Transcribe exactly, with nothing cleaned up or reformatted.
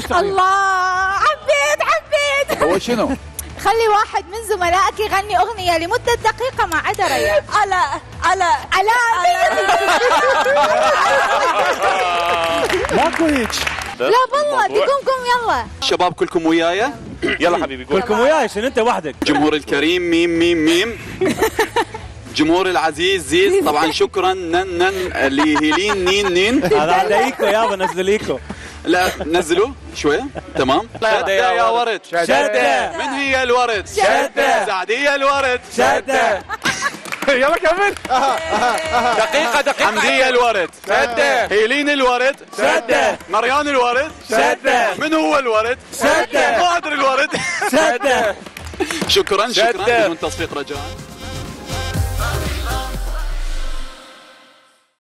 الله، حبيت حبيت. هو شنو؟ خلي واحد من زملائك يغني أغنية لمدة دقيقة ما عدا ريان. علاء علاء علاء. ماكو هيك. لا والله دي قوم قوم يلا. شباب كلكم ويايا؟ يلا حبيبي قول. كلكم وياي شنو انت وحدك؟ جمهور الكريم ميم ميم ميم. جمهور العزيز زيز طبعا شكرا نن نن لهيلين نين نين. هذا عليكم يابا نزليكم. لا نزلوا شوية تمام. شدة يا ورد شدة. من هي الورد؟ شدة. سعدية الورد شدة. يلا كمل. دقيقة دقيقة. حمدية الورد شدة. هيلين الورد شدة. مريان الورد شدة. من هو الورد؟ شدة. ما ادري الورد. شدة. شكرا شكرا شدة. بدون تصفيق رجاء.